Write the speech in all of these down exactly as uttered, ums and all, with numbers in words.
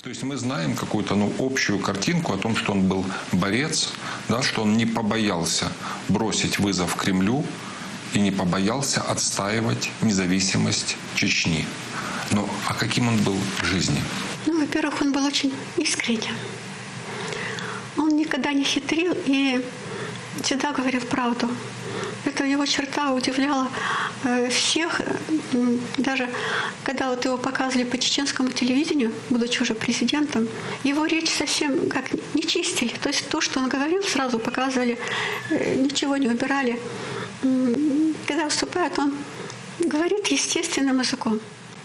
То есть мы знаем какую-то ну, общую картинку о том, что он был борец, да, что он не побоялся бросить вызов Кремлю и не побоялся отстаивать независимость Чечни. Но а каким он был в жизни? Ну, во-первых, он был очень искренним. Он никогда не хитрил и всегда говорил правду. Эта его черта удивляла э, всех. Даже когда вот его показывали по чеченскому телевидению, будучи уже президентом, его речь совсем как не чистили. То есть то, что он говорил, сразу показывали, э, ничего не убирали. Когда выступает, он говорит естественным языком.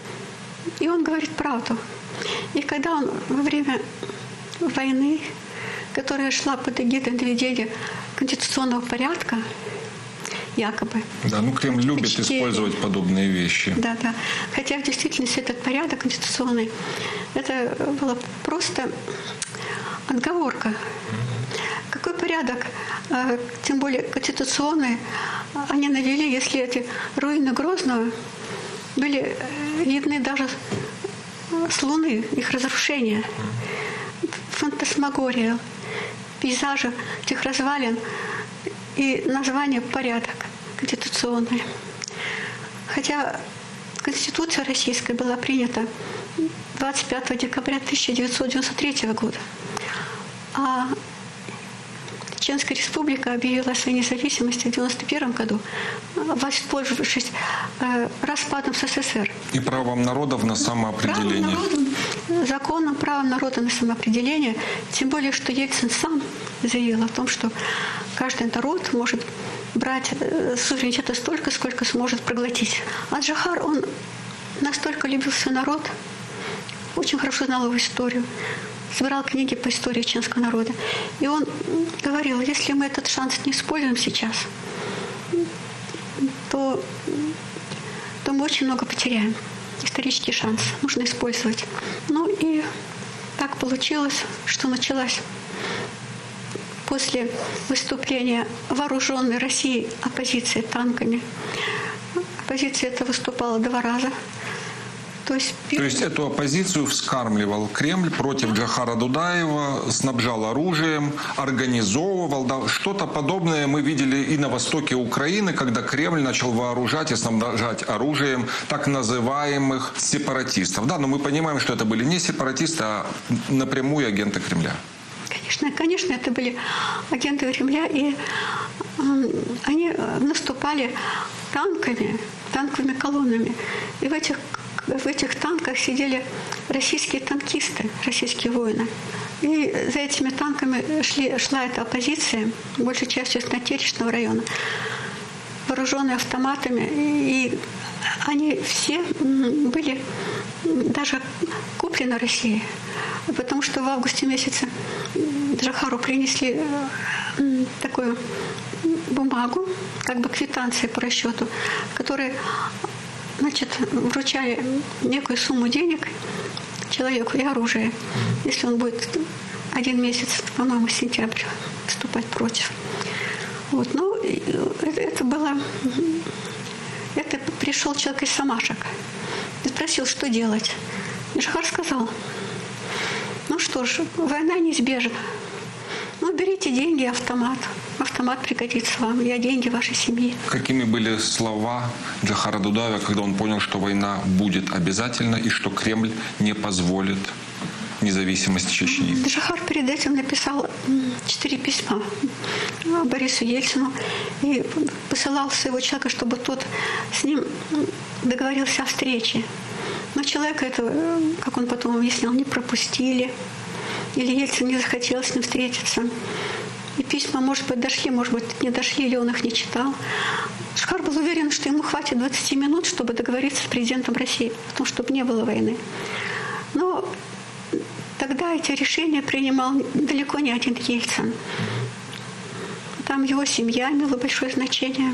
И он говорит правду. И когда он во время войны, которая шла под эгидой наведения конституционного порядка, якобы. Да, ну Кремль любит почти... использовать подобные вещи. Да, да. Хотя в действительности этот порядок конституционный, это была просто отговорка. Какой порядок, тем более конституционный, они навели, если эти руины Грозного были видны даже с Луны, их разрушения, фантасмагория, пейзажи этих развалин и название «порядок» конституционный. Хотя Конституция российская была принята двадцать пятого декабря тысяча девятьсот девяносто третьего года, а Чеченская республика объявила о своей независимости в девяносто первом году, воспользовавшись э, распадом СССР. И правом народов на самоопределение. Правом народа, законом правом народа на самоопределение, тем более, что Ельцин сам заявил о том, что каждый народ может брать суверенитета столько, сколько сможет проглотить. А Джохар, он настолько любил свой народ, очень хорошо знал его историю, собирал книги по истории чеченского народа. И он говорил, если мы этот шанс не используем сейчас, то, то мы очень много потеряем. Исторический шанс нужно использовать. Ну и так получилось, что началась после выступления вооруженной России оппозиции танками. Оппозиция эта выступала два раза. То есть, То есть эту оппозицию вскармливал Кремль против Джохара Дудаева, снабжал оружием, организовывал. Да, что-то подобное мы видели и на востоке Украины, когда Кремль начал вооружать и снабжать оружием так называемых сепаратистов. Да, но мы понимаем, что это были не сепаратисты, а напрямую агенты Кремля. Конечно, конечно, это были агенты Кремля, и э, они наступали танками, танковыми колоннами. И в этих В этих танках сидели российские танкисты, российские воины. И за этими танками шли, шла эта оппозиция, большей частью с Натеречного района, вооруженные автоматами. И они все были даже куплены Россией, потому что в августе месяце Джохару принесли такую бумагу, как бы квитанция по расчету, в которой, значит, вручали некую сумму денег человеку и оружие, если он будет один месяц, по-моему, сентябрь, выступать против. Вот. Ну, это, это было... Это пришел человек из Самашек и спросил, что делать. И Джохар сказал, ну что ж, война неизбежна. Ну, берите деньги, автомат. Автомат пригодится вам. Я деньги вашей семьи. Какими были слова Джохара Дудаева, когда он понял, что война будет обязательно и что Кремль не позволит независимости Чечни? Джохар перед этим написал четыре письма Борису Ельцину и посылал своего человека, чтобы тот с ним договорился о встрече. Но человека этого, как он потом объяснял, не пропустили. Или Ельцин не захотел с ним встретиться. И письма, может быть, дошли, может быть, не дошли, или он их не читал. Джохар был уверен, что ему хватит двадцати минут, чтобы договориться с президентом России, о том, чтобы не было войны. Но тогда эти решения принимал далеко не один Ельцин. Там его семья имела большое значение.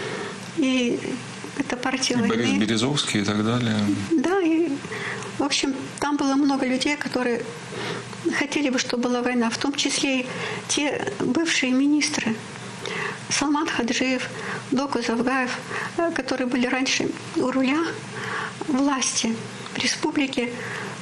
И это партия и войны. Борис Березовский и так далее. Да, и, в общем, там было много людей, которые хотели бы, чтобы была война, в том числе и те бывшие министры, Салман Хаджиев, Доку Завгаев, которые были раньше у руля власти в республике,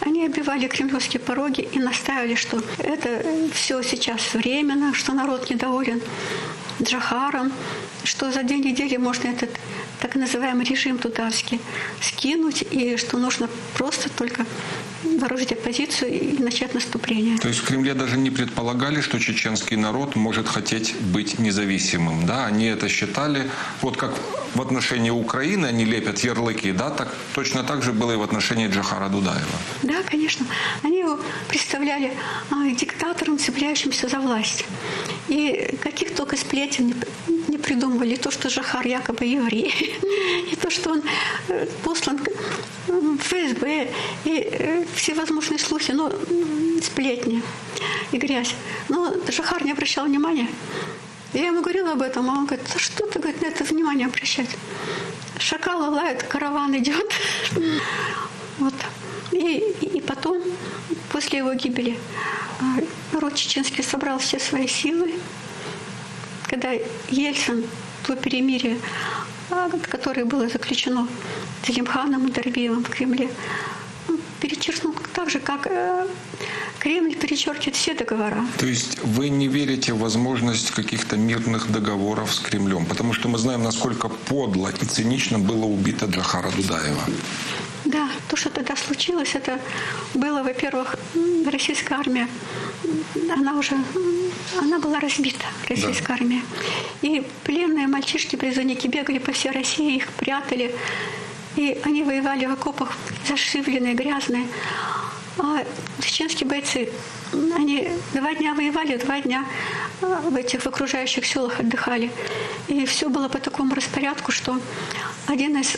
Они оббивали кремлевские пороги и настаивали, что это все сейчас временно, что народ недоволен Джохаром, что за две недели можно этот так называемый режим тудавский скинуть, и что нужно просто только вооружить оппозицию и начать наступление. То есть в Кремле даже не предполагали, что чеченский народ может хотеть быть независимым, да? Они это считали, вот как в отношении Украины они лепят ярлыки, да, так точно так же было и в отношении Джохара Дудаева. Да, конечно. Они его представляли а, диктатором, цепляющимся за власть. И каких только сплетен не, не придумывали. То, что Джохар якобы еврей, и то, что он послан в ФСБ, и всевозможные слухи, ну, сплетни и грязь. Но Джохар не обращал внимания. Я ему говорила об этом, а он говорит: да что ты, говорит, на это внимание обращать? Шакалы лают, караван идет. Вот. И, и потом, после его гибели, народ чеченский собрал все свои силы. Когда Ельцин, то перемирие, которое было заключено Зелимханом и Дарбиевым в Кремле, перечеркнул так же, как Кремль перечеркивает все договора. То есть вы не верите в возможность каких-то мирных договоров с Кремлем? Потому что мы знаем, насколько подло и цинично было убито Джохара Дудаева. Да, то, что тогда случилось, это было, во-первых, российская армия, она уже, она была разбита, российская да. армия. И пленные мальчишки, призывники бегали по всей России, их прятали. И они воевали в окопах, зашивленные, грязные. А чеченские бойцы, они два дня воевали, два дня в этих в окружающих селах отдыхали. И все было по такому распорядку, что один из,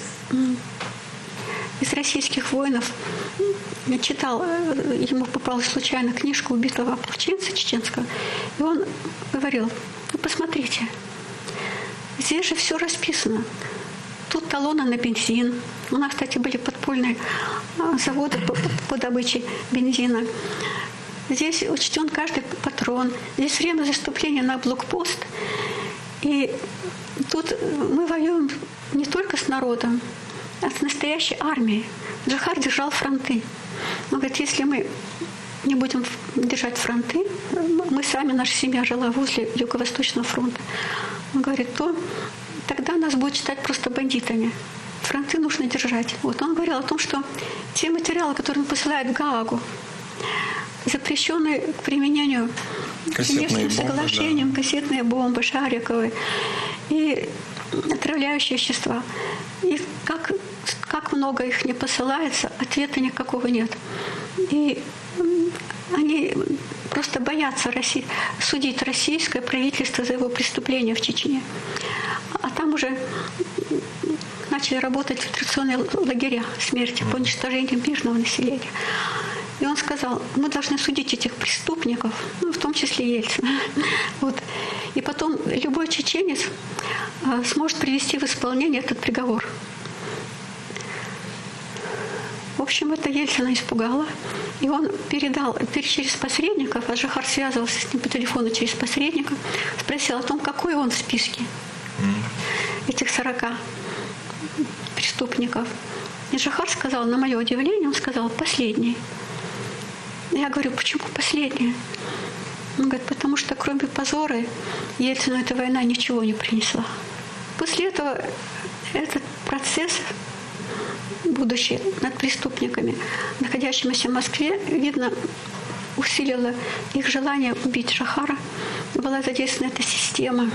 из российских воинов читал, ему попалась случайно книжка убитого ополченца чеченского, и он говорил: ну, посмотрите, здесь же все расписано. Тут талоны на бензин. У нас, кстати, были подпольные заводы по, по добыче бензина. Здесь учтен каждый патрон. Здесь время заступления на блокпост. И тут мы воюем не только с народом, а с настоящей армией. Джохар держал фронты. Он говорит, если мы не будем держать фронты, мы сами, наша семья жила возле Юго-Восточного фронта, он говорит, то тогда нас будут считать просто бандитами. Фронты нужно держать. Вот он говорил о том, что те материалы, которые он посылает в Гаагу, запрещенные к применению внешним соглашением, да. кассетные бомбы, шариковые и отравляющие вещества. И как, как много их не посылается, ответа никакого нет. И они просто боятся России, судить российское правительство за его преступления в Чечне. А там уже начали работать фильтрационные лагеря смерти по уничтожению мирного населения. И он сказал, мы должны судить этих преступников, ну, в том числе Ельцина. Вот. И потом любой чеченец а, сможет привести в исполнение этот приговор. В общем, это Ельцина испугало. И он передал через посредников, а Джохар связывался с ним по телефону через посредников, спросил о том, какой он в списке этих сорока преступников. И Джохар сказал, на мое удивление, он сказал, последний. Я говорю, почему последний? Он говорит, потому что кроме позора Ельцину эта война ничего не принесла. После этого этот процесс будущий над преступниками, находящимися в Москве, видно, усилило их желание убить Джохара. Была задействована эта система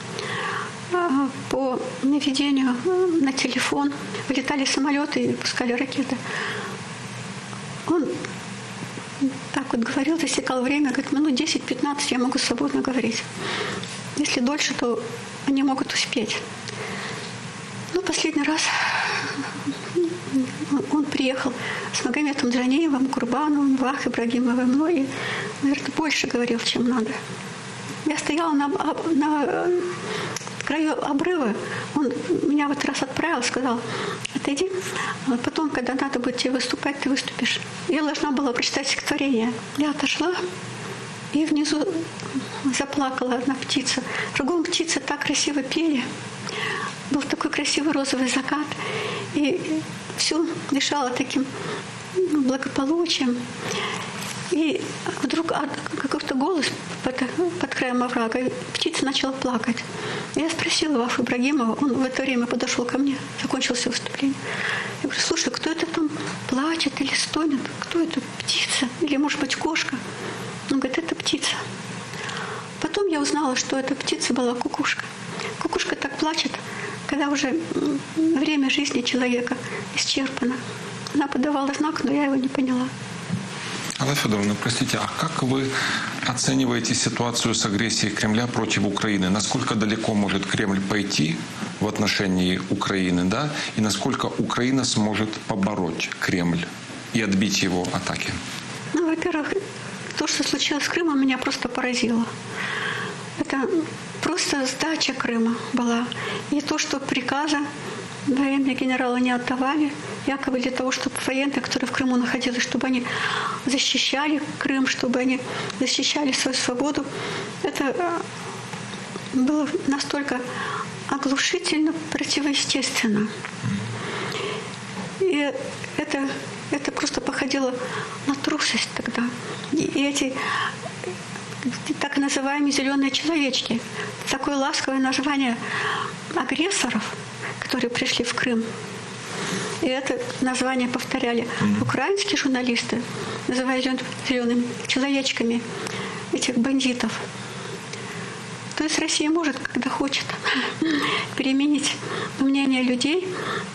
по наведению на телефон. Вылетали самолеты и пускали ракеты. Он так вот говорил, засекал время, говорит, минут десять-пятнадцать я могу свободно говорить. Если дольше, то они могут успеть. Ну, последний раз он приехал с Магометом Джанеевым, Курбановым, Вах Ибрагимовым, ну и, наверное, больше говорил, чем надо. Я стояла на, на краю обрыва, он меня в этот раз отправил, сказал, отойди, а потом, когда надо будет тебе выступать, ты выступишь. Я должна была прочитать стихотворение. Я отошла, и внизу заплакала одна птица. Кругом птицы так красиво пели. Был такой красивый розовый закат. И все дышало таким благополучием. И вдруг какой-то голос под, под краем оврага, и птица начала плакать. Я спросила Вафу Ибрагимова, он в это время подошел ко мне, закончился выступление. Я говорю, слушай, кто это там плачет или стонет? Кто это, птица? Или, может быть, кошка? Он говорит, это птица. Потом я узнала, что эта птица была кукушка. Кукушка так плачет, когда уже время жизни человека исчерпано. Она подавала знак, но я его не поняла. Алла Федоровна, простите, а как вы оцениваете ситуацию с агрессией Кремля против Украины? Насколько далеко может Кремль пойти в отношении Украины, да? И насколько Украина сможет побороть Кремль и отбить его атаки? Ну, во-первых, то, что случилось с Крымом, меня просто поразило. Это просто сдача Крыма была. И то, что приказа военные генералы не отдавали, якобы для того, чтобы военные, которые в Крыму находились, чтобы они защищали Крым, чтобы они защищали свою свободу. Это было настолько оглушительно, противоестественно. И это, это просто походило на трусость тогда. И эти так называемые зеленые человечки, такое ласковое название агрессоров, которые пришли в Крым. И это название повторяли украинские журналисты, называя зелеными человечками этих бандитов. То есть Россия может, когда хочет, переменить мнение людей,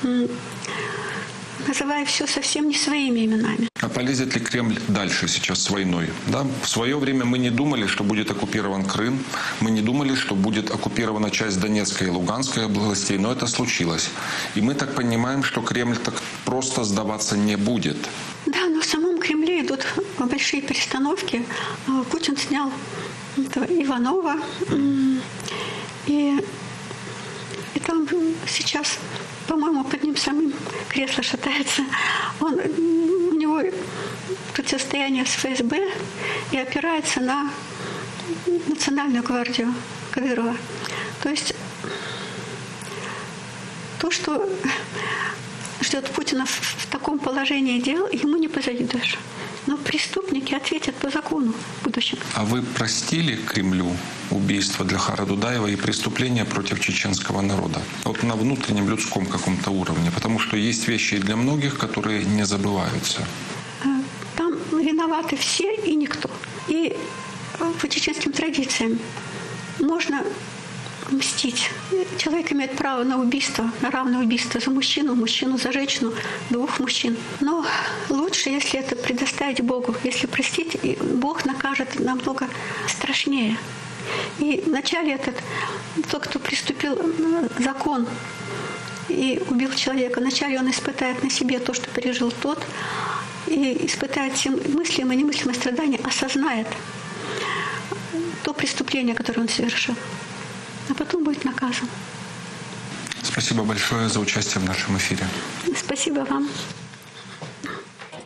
называя все совсем не своими именами. А полезет ли Кремль дальше сейчас с войной? Да? В свое время мы не думали, что будет оккупирован Крым, мы не думали, что будет оккупирована часть Донецкой и Луганской областей, но это случилось. И мы так понимаем, что Кремль так просто сдаваться не будет. Да, но в самом Кремле идут большие перестановки. Путин снял этого Иванова, и, и там сейчас, по-моему, под ним самым кресло шатается. Он, у него противостояние с ФСБ и опирается на Национальную гвардию Кадырова. То есть то, что ждет Путина в таком положении дел, ему не позавидуешь. Но преступники ответят по закону в будущем. А вы простили Кремлю убийство Ильдара Дудаева и преступления против чеченского народа? Вот на внутреннем людском каком-то уровне. Потому что есть вещи и для многих, которые не забываются. Там виноваты все и никто. И по чеченским традициям можно мстить. Человек имеет право на убийство, на равное убийство за мужчину, мужчину за женщину, двух мужчин. Но лучше, если это предоставить Богу. Если простить, Бог накажет намного страшнее. И вначале этот, тот, кто приступил закон и убил человека, вначале он испытает на себе то, что пережил тот, и испытает все мыслимые и немыслимые страдания, осознает то преступление, которое он совершил. А потом будет наказан. Спасибо большое за участие в нашем эфире. Спасибо вам.